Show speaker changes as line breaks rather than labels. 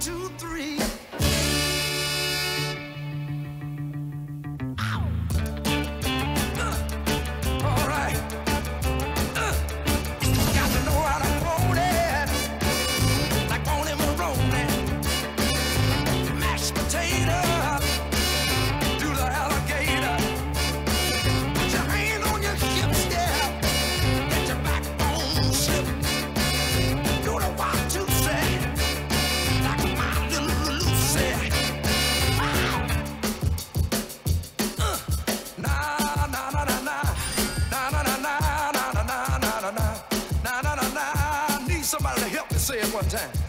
two, three. All right. Got to know how to hold it, like on him Maroney. Mashed potato to the alligator. Put your hand on your hips, yeah. Let your backbone slip. Do the 1, 2, 3, like my little Lucy. Na na na na na, na na na na na na na na na na na na na. Need somebody to help me say it one time.